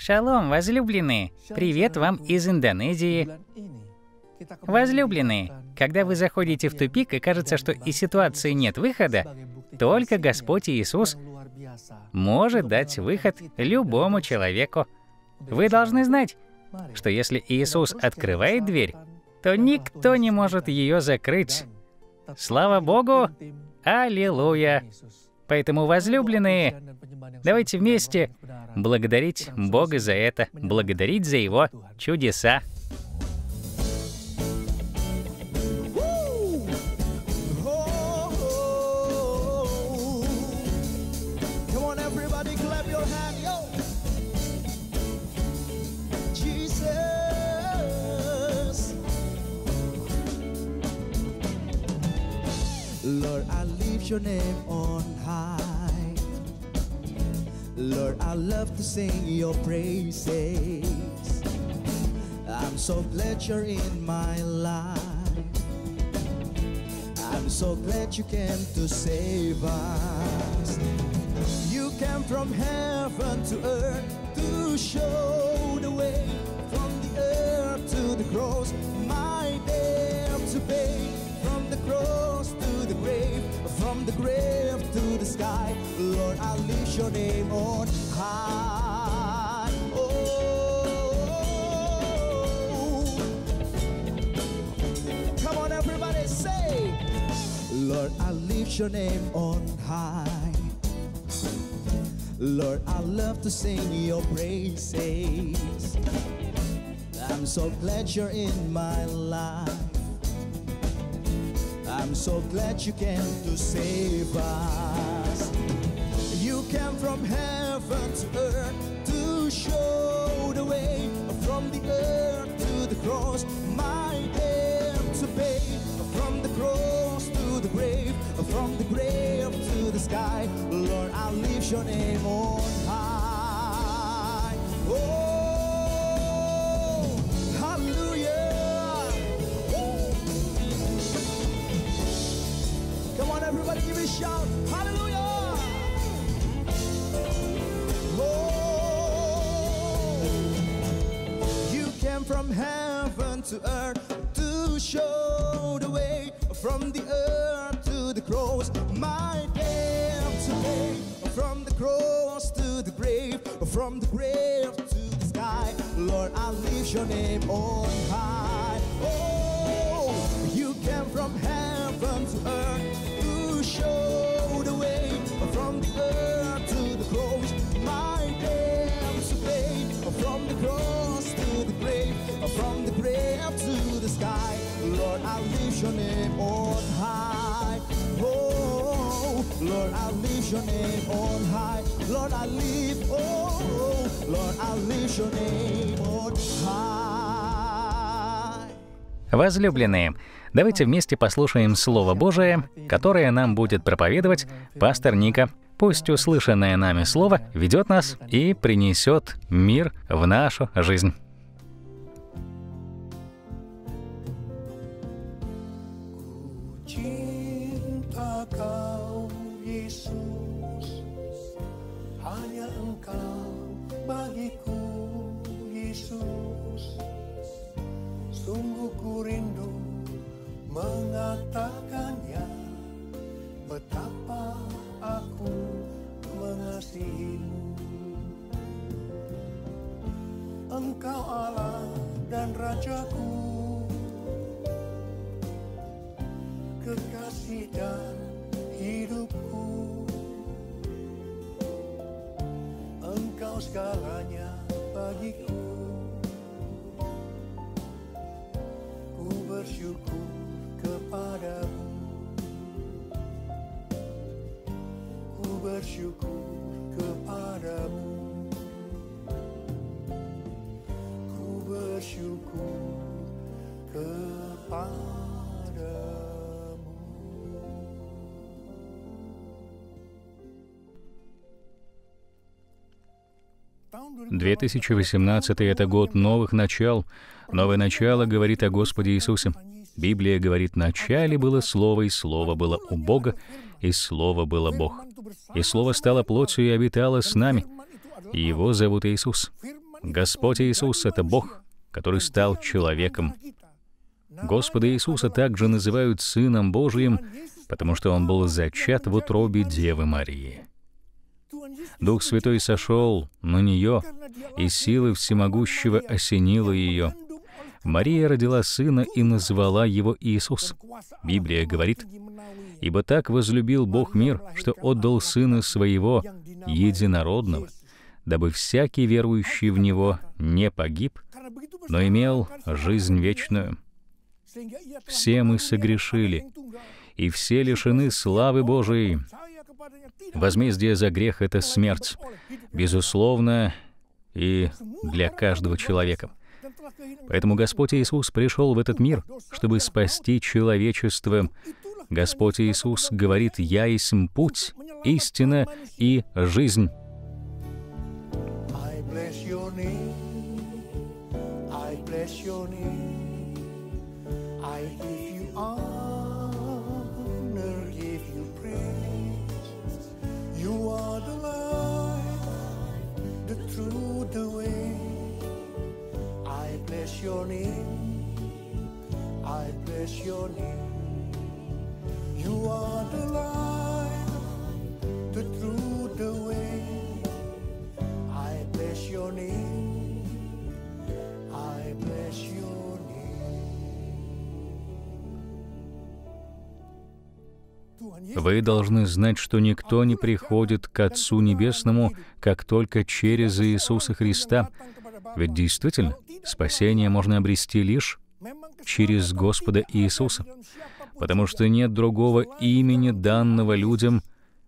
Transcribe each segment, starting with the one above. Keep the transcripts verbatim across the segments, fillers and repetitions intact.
Шалом, возлюбленные! Привет вам из Индонезии. Возлюбленные, когда вы заходите в тупик и кажется, что из ситуации нет выхода, только Господь Иисус может дать выход любому человеку. Вы должны знать, что если Иисус открывает дверь, то никто не может ее закрыть. Слава Богу! Аллилуйя! Поэтому, возлюбленные, давайте вместе благодарить Бога за это, благодарить за Его чудеса. Lord, I lift your name on high. Lord, I love to sing your praises. I'm so glad you're in my life. I'm so glad you came to save us. You came from heaven to earth to show the way. From the earth to the cross, my debt to pay. From the cross to the grave, from the grave to the sky, Lord, I lift your name on high. Oh, come on, everybody, say, Lord, I lift your name on high. Lord, I love to sing your praises. I'm so glad you're in my life. I'm so glad you came to save us. You came from heaven to earth to show the way. From the earth to the cross, my debt to pay. From the cross to the grave, from the grave to the sky, Lord, I lift your name on high. Oh, hallelujah. Come on, everybody, give it a shout. Hallelujah. Oh, you came from heaven to earth to show the way. From the earth to the cross, my debt to pay. From the cross to the grave, from the grave to the sky, Lord, I lift your name on high. Oh, you came from heaven to earth to show the way. From the earth to the cross, my debt to pay. From the cross to the grave, from the grave to the sky, Lord, I lift your name on high. Oh, Lord, I lift your name on high. Lord, I lift, oh, Lord, I lift your name on high. Возлюбленные, давайте вместе послушаем Слово Божие, которое нам будет проповедовать пастор Ника. Пусть услышанное нами Слово ведет нас и принесет мир в нашу жизнь. Sungguh ku rindu mengatakannya, betapa aku mengasihimu. Engkau Allah dan Rajaku, kekasih dan hidupku. Engkau segalanya bagiku. Bersyukur kepadamu, ku bersyukur kepadamu, ku bersyukur kepadamu. две тысячи восемнадцатый — это год новых начал. Новое начало говорит о Господе Иисусе. Библия говорит: «Вначале было Слово, и Слово было у Бога, и Слово было Бог. И Слово стало плотью и обитало с нами. И Его зовут Иисус». Господь Иисус — это Бог, который стал человеком. Господа Иисуса также называют Сыном Божиим, потому что Он был зачат в утробе Девы Марии. Дух Святой сошел на нее, и сила всемогущего осенила ее. Мария родила сына и назвала его Иисус. Библия говорит: «Ибо так возлюбил Бог мир, что отдал Сына Своего, единородного, дабы всякий верующий в Него не погиб, но имел жизнь вечную». Все мы согрешили, и все лишены славы Божией. Возмездие за грех — это смерть, безусловно, и для каждого человека. Поэтому Господь Иисус пришел в этот мир, чтобы спасти человечество. Господь Иисус говорит: «Я есть путь, истина и жизнь». Your name, I bless your name. You are the light, the truth, the way. I bless your name, I bless your name. Вы должны знать, что никто не приходит к Отцу Небесному, как только через Иисуса Христа. Ведь действительно, спасение можно обрести лишь через Господа Иисуса, потому что нет другого имени, данного людям,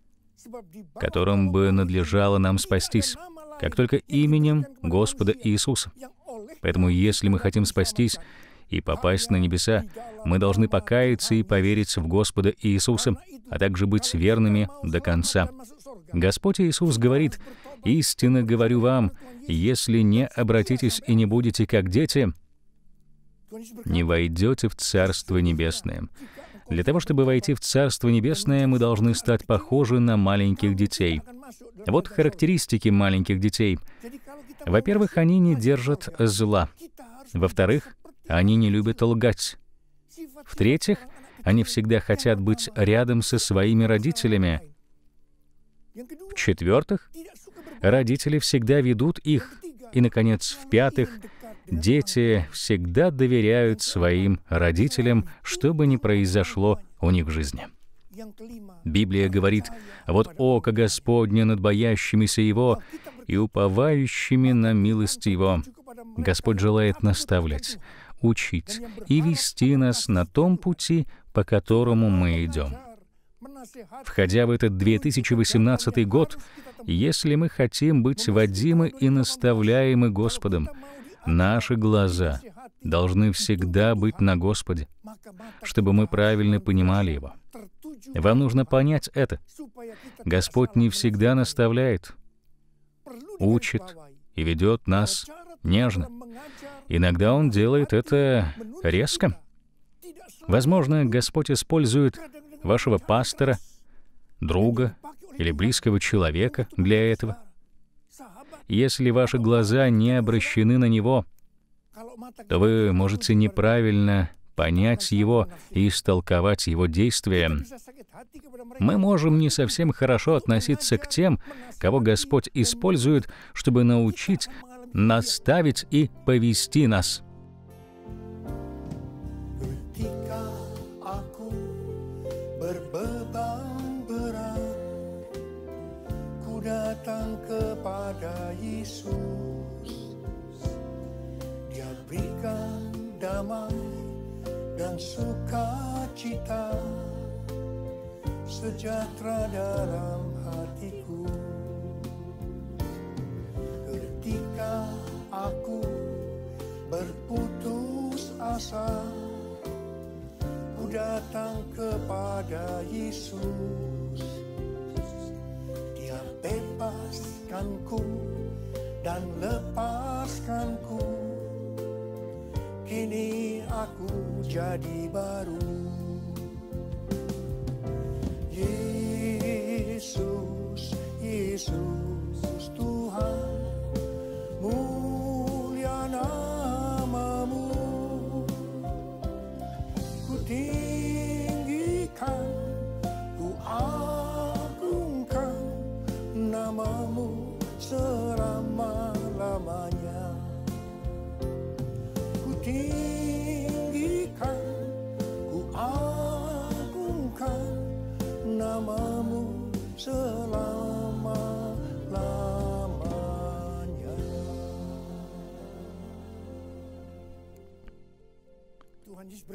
которым бы надлежало нам спастись, как только именем Господа Иисуса. Поэтому, если мы хотим спастись и попасть на небеса, мы должны покаяться и поверить в Господа Иисуса, а также быть верными до конца. Господь Иисус говорит: «Истинно говорю вам, если не обратитесь и не будете как дети, не войдете в Царство Небесное». Для того, чтобы войти в Царство Небесное, мы должны стать похожи на маленьких детей. Вот характеристики маленьких детей. Во-первых, они не держат зла. Во-вторых, они не любят лгать. В-третьих, они всегда хотят быть рядом со своими родителями. В-четвертых, родители всегда ведут их. И, наконец, в-пятых, дети всегда доверяют своим родителям, что бы ни произошло у них в жизни. Библия говорит: «Вот око Господне над боящимися Его и уповающими на милость Его». Господь желает наставлять, учить и вести нас на том пути, по которому мы идем. Входя в этот две тысячи восемнадцатый год, если мы хотим быть водимы и наставляемы Господом, наши глаза должны всегда быть на Господе, чтобы мы правильно понимали Его. Вам нужно понять это. Господь не всегда наставляет, учит и ведет нас нежно. Иногда Он делает это резко. Возможно, Господь использует вашего пастора, друга или близкого человека для этого. Если ваши глаза не обращены на Него, то вы можете неправильно понять Его и истолковать Его действия. Мы можем не совсем хорошо относиться к тем, кого Господь использует, чтобы научить, наставить и повести нас. Datang kepada Yesus, Dia berikan damai dan sukacita, sejahtera dalam hatiku. Ketika aku berputus asa, ku datang kepada Yesus. Bebaskanku dan lepaskanku, kini aku jadi baru. Yesus, Yesus Tuhan,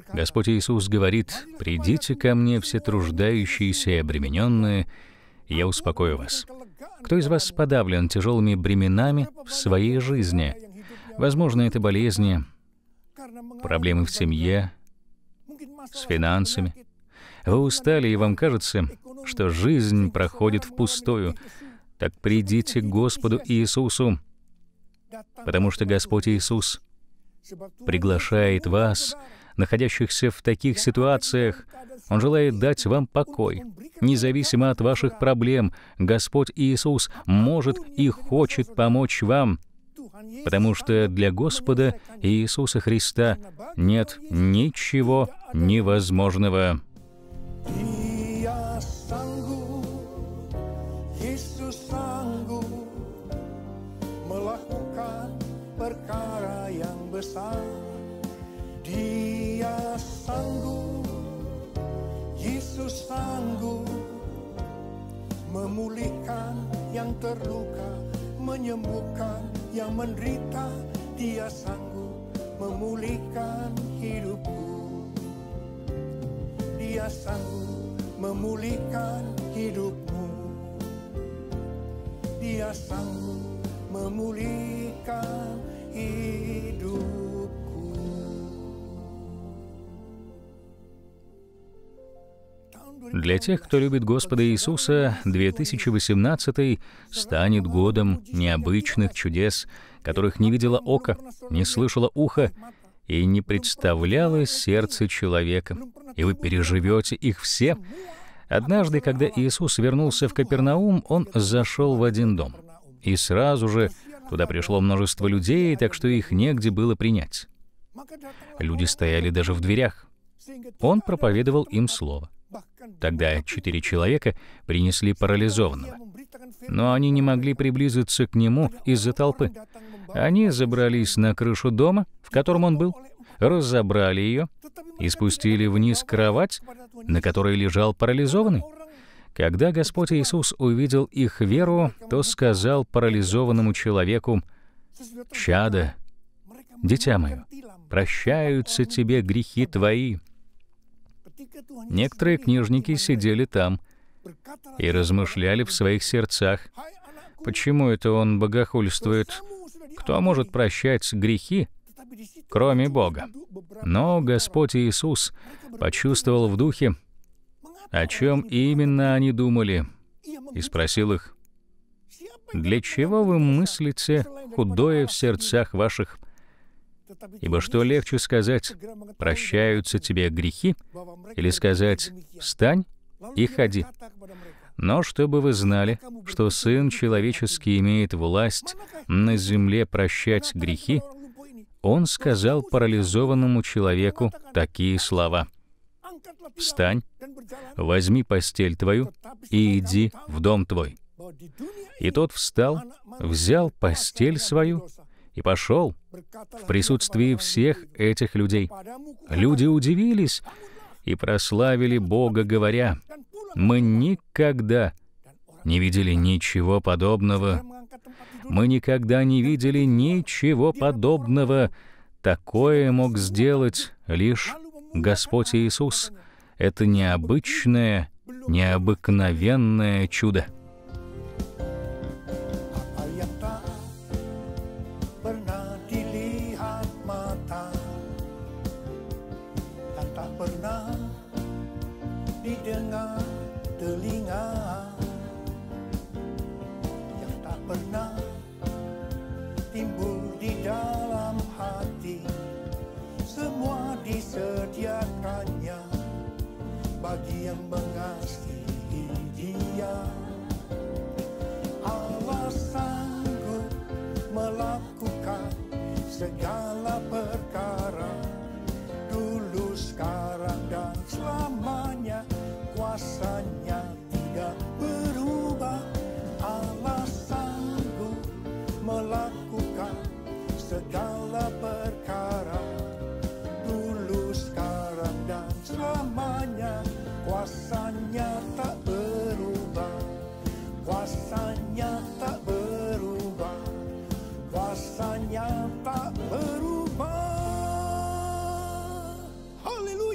Господь Иисус говорит: «Придите ко мне, все труждающиеся и обремененные, и я успокою вас». Кто из вас подавлен тяжелыми бременами в своей жизни? Возможно, это болезни, проблемы в семье, с финансами. Вы устали, и вам кажется, что жизнь проходит впустую. Так придите к Господу Иисусу, потому что Господь Иисус приглашает вас, находящихся в таких ситуациях. Он желает дать вам покой. Независимо от ваших проблем, Господь Иисус может и хочет помочь вам, потому что для Господа Иисуса Христа нет ничего невозможного. Dia sanggup, Yesus sanggup melakukan perkara yang besar. Dia sanggup, Yesus sanggup memulihkan yang terluka, menyembuhkan yang menderita. Dia sanggup memulihkan hidupku. Dia sanggup memulihkan hidupmu. Dia sanggup memulihkan hidupku. Для тех, кто любит Господа Иисуса, две тысячи восемнадцатый станет годом необычных чудес, которых не видело око, не слышало ухо и не представляло сердце человека. И вы переживете их все. Однажды, когда Иисус вернулся в Капернаум, Он зашел в один дом. И сразу же туда пришло множество людей, так что их негде было принять. Люди стояли даже в дверях. Он проповедовал им слово. Тогда четыре человека принесли парализованного. Но они не могли приблизиться к нему из-за толпы. Они забрались на крышу дома, в котором он был, разобрали ее и спустили вниз кровать, на которой лежал парализованный. Когда Господь Иисус увидел их веру, то сказал парализованному человеку: «Чадо, дитя мое, прощаются тебе грехи твои». Некоторые книжники сидели там и размышляли в своих сердцах: почему это он богохульствует? Кто может прощать грехи, кроме Бога? Но Господь Иисус почувствовал в духе, о чем именно они думали, и спросил их: «Для чего вы мыслите худое в сердцах ваших? Ибо что легче сказать: прощаются тебе грехи, или сказать: встань и ходи? Но чтобы вы знали, что Сын Человеческий имеет власть на земле прощать грехи, Он сказал парализованному человеку такие слова: «Встань, возьми постель твою и иди в дом твой». И тот встал, взял постель свою и пошел в присутствии всех этих людей. Люди удивились и прославили Бога, говоря: «Мы никогда не видели ничего подобного. Мы никогда не видели ничего подобного. Такое мог сделать лишь Господь Иисус. Это необычное, необыкновенное чудо». Didengar telinga yang tak pernah timbul di dalam hati, semua disediakannya bagi yang mengasihi Dia. Allah sanggup melakukan segala perkara, dulu, sekarang, dan selamanya. Kuasanya tidak berubah. Allah sanggup melakukan segala perkara, dulu, sekarang, dan selamanya. Kuasanya tak berubah. Kuasanya tak berubah. Kuasanya tak berubah. Haleluya.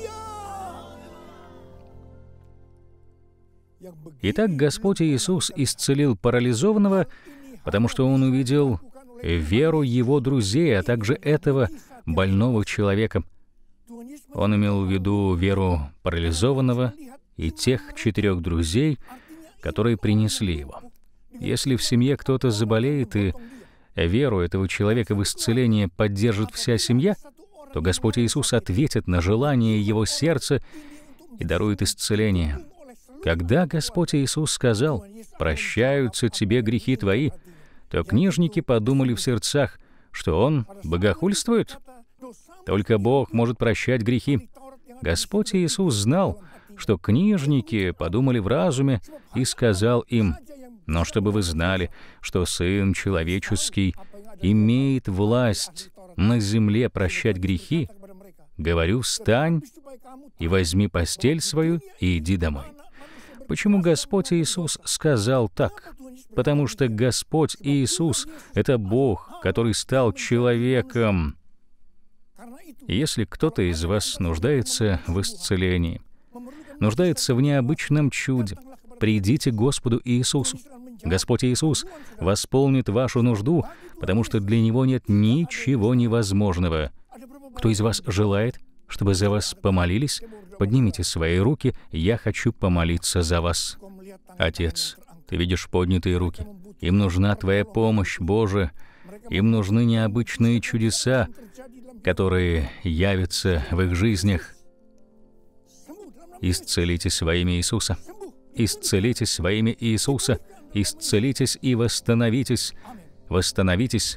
Итак, Господь Иисус исцелил парализованного, потому что Он увидел веру Его друзей, а также этого больного человека. Он имел в виду веру парализованного и тех четырех друзей, которые принесли его. Если в семье кто-то заболеет, и веру этого человека в исцеление поддержит вся семья, то Господь Иисус ответит на желание его сердца и дарует исцеление. Когда Господь Иисус сказал: «Прощаются тебе грехи твои», то книжники подумали в сердцах, что Он богохульствует. Только Бог может прощать грехи. Господь Иисус знал, что книжники подумали в разуме, и сказал им: «Но чтобы вы знали, что Сын Человеческий имеет власть на земле прощать грехи, говорю, встань и возьми постель свою и иди домой». Почему Господь Иисус сказал так? Потому что Господь Иисус — это Бог, который стал человеком. Если кто-то из вас нуждается в исцелении, нуждается в необычном чуде, придите к Господу Иисусу. Господь Иисус восполнит вашу нужду, потому что для Него нет ничего невозможного. Кто из вас желает, чтобы за вас помолились? Поднимите свои руки, я хочу помолиться за вас. Отец, Ты видишь поднятые руки. Им нужна Твоя помощь, Боже. Им нужны необычные чудеса, которые явятся в их жизнях. Исцелитесь во имя Иисуса. Исцелитесь во имя Иисуса. Исцелитесь и восстановитесь. Восстановитесь.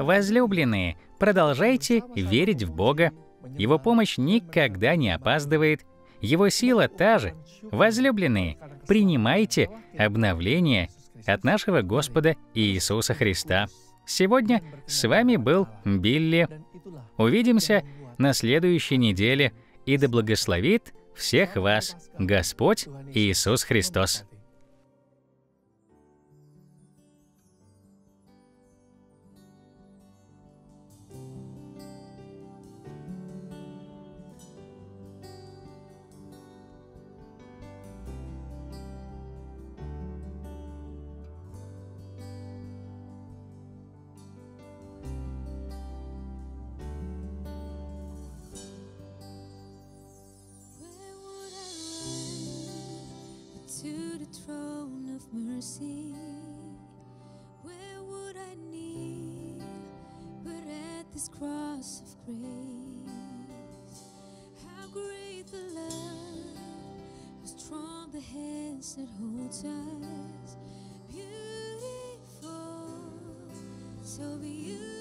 Возлюбленные, продолжайте верить в Бога. Его помощь никогда не опаздывает. Его сила та же. Возлюбленные, принимайте обновление от нашего Господа Иисуса Христа. Сегодня с вами был Билли. Увидимся на следующей неделе, и да благословит всех вас Господь Иисус Христос. To the throne of mercy, where would I kneel but at this cross of grace? How great the love, how strong the hands that hold us, beautiful, so beautiful.